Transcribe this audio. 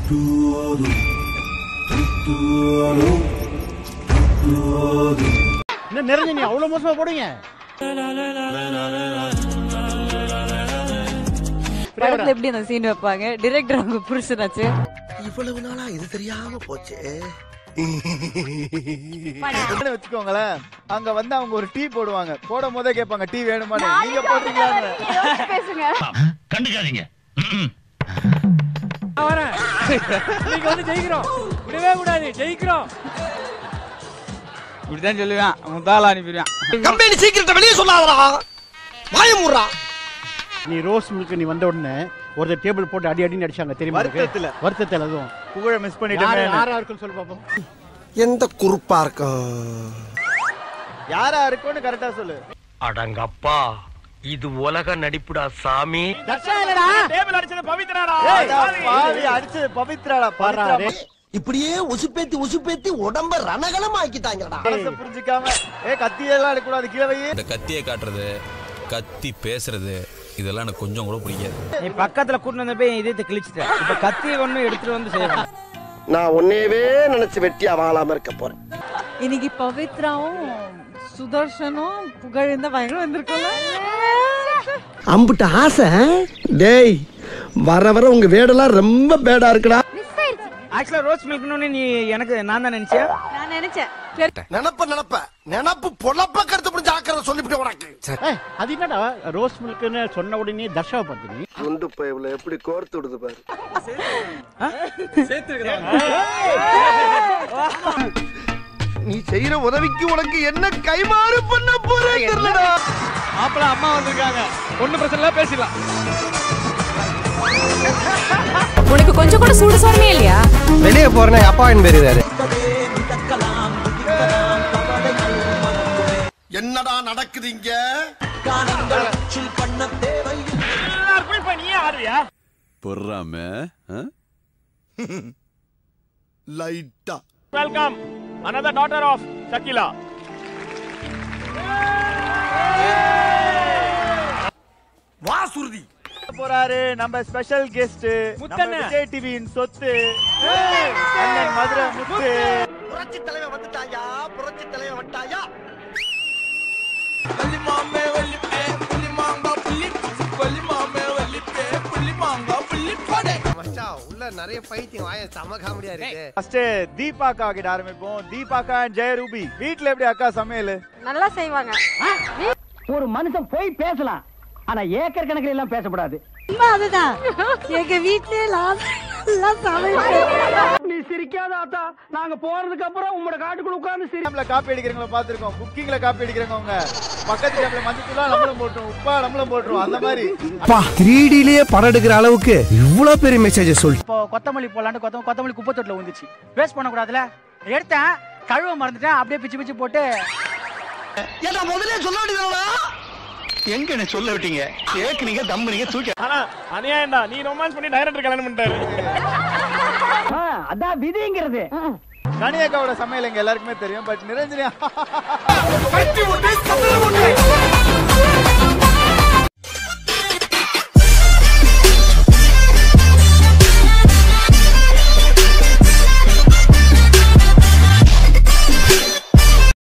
என்ன நிரஞ்சனி அவ்வளவு மோசமா போடுங்க. படத்துல எப்படி அந்த சீன் வைப்பாங்க? டைரக்டர் அவங்க புருஷனாச்சு. இவ்வளவு நாளா இது தெரியாம போச்சு. வச்சுக்கோங்களேன், அங்க வந்து அவங்க ஒரு டீ போடுவாங்க. போடும் போதே கேட்பாங்க டீ வேணுமான்னு. நீங்க போடுறீங்களா? கண்டுக்காதீங்க. நீங்க வந்து ஜெயிக்கிறோம், விடவே கூடாது, ஜெயிக்கிறோம். இப்படிதான் சொல்லுவேன், முத்தால அனுப்பிடுவேன். கம்பெனி சீக்கிரத்தை வெளியே சொல்லாதடா, வாய மூடுறா. நீ ரோஸ் மில்க் நீ வந்த உடனே ஒரு டேபிள் போட்டு அடி அடின்னு அடிச்சாங்க தெரியுமா? வருத்தத்துல அதுவும் புகழ மிஸ் பண்ணிட்டேன். யாரா இருக்குன்னு சொல்லு பாப்போம். எந்த குறுப்பா இருக்கும்? யாரா இருக்குன்னு கரெக்டா சொல்லு. அடங்கப்பா, இது உலக நடிப்புடா சாமி. டேபிள் அடிச்சது பவித்ராடா. அடிச்சது பவித்ராடா. பாரு இப்படியே உசுப்பேத்தி உடம்ப ரணகலம் ஆக்கிட்டாங்கடா. புரிஞ்சுக்காம கத்தியெல்லாம் எடுக்கூடாது, கீழே வை. இந்த கத்தியை காட்டுறது, கத்தி பேசுறது, இதெல்லாம் எனக்கு கொஞ்சம் கூட பிடிக்காது. நீ பக்கத்துல கூட்டு வந்த போய் இதயத்தை கிழிச்சிட்ட. இப்ப கத்தியை ஒண்ணு எடுத்துட்டு வந்து செய்யணும். நான் உன்னையவே நினைச்சு வெட்டியா வாழாம இருக்க போறேன். இன்னைக்கு பவித்ராவும் சுதர்ஷனும் புகழும் தான் பயங்கரம் வந்திருக்கோம்ல. அம்புட்ட ஆசை. டேய், வர வர உங்க வேடெல்லாம் ரொம்ப பேடா இருக்குடா. ஆக்சுவலா ரோஸ் மில்க்னு நீ எனக்கு நான் தான் நினைச்சேன். நான் நினைச்சேன் நினப்பு பொழப்ப கருத்து புரிஞ்சு ஆக்கிறத சொல்லிவிட்டு உனக்கு. அது என்னடா ரோஸ் மில்க்னு சொன்ன உடனே தர்ஷாவை பார்த்து நீ குண்டு பைப்ல எப்படி கோர்த்து விடுது பாரு. நீ செய்யற உதவிக்கு உனக்கு என்ன கைமாறு பண்ண போறேன். மாப்பிள அம்மா வந்திருக்காங்க, ஒண்ணு பிரச்சனை இல்ல, பேசிடலாம். உனக்கு கொஞ்சம் கூட சூடு சொன்னே இல்லையா? வெளியே போறேன்னா அப்பாவின் பேரு வேறு. என்னடா நடக்குது இங்க? பொறாம லைட்டா. Welcome another daughter of Shakila. வாசுருதி போறாரு நம்ம ஸ்பெஷல் கெஸ்ட் முத்தண்ணே. விஜய் டிவியின் சொத்து அண்ணன் மதுரை முத்து. புரட்சி தலைவன் வந்துட்டாயா, புரட்சி தலைவன் வந்துட்டாயா. உள்ள நிறைய ஃபைட்டிங் வாய சம காமெடியா இருக்கு. ஃபர்ஸ்ட் தீபாக்கா கிட்ட ஆரம்பிப்போம். தீபாக்கா and ஜெயரூபி வீட்ல எப்படி அக்கா சமையல்? நல்லா செய்வாங்க. ஒரு மனுஷன் போய் பேசலாம், ஆனா ஏக்கர் கணக்கில் எல்லாம் பேசக்கூடாது. அதுதான் எங்க வீட்லயே எல்லாம் சமைப்பேன். நீ சிரிக்காத ஆத்தா, நாங்க போறதுக்கு அப்புறம் உங்களோட காட்டுக்குள்ள உட்கார்ந்து கேம்ல காப்பி அடிக்கிறவங்கள பாத்துறோம், குக்கிங்ல காப்பி அடிக்கிறவங்க பக்கத்து கேம்ல மஞ்சத்தூளா நம்மளும் போட்டுரும், உப்பா நம்மளும் போட்டுரும். அந்த மாதிரி 3Dலயே படம் எடுக்கிற அளவுக்கு இவ்வளவு பெரிய மெசேஜ் சொல்லு. இப்போ கொத்தமல்லி போடலான்னு கொத்தமல்லி குப்பை தொட்டில வந்துச்சு. வேஸ்ட் பண்ண கூடாதுல, எடுத்தேன், கழுவ மறந்துட்டேன், அப்படியே பிச்சு பிச்சு போட்டு. ஏன்னா முதல்ல சொல்ல வேண்டியதுடா. எங்க என்ன சொல்ல விட்டீங்க? கேக்குனீங்க, தம்புனீங்க, தூக்கி. ஆனா அநியாயம்டா, நீ ரொமான்ஸ் பண்ணி டைரக்டர் கல்யாணம் பண்ணிட்டாரு. அதான் விதிங்கிறது. கனியக்காவோட சமையல் எங்க எல்லாருக்குமே தெரியும். பட் நிரஞ்சனி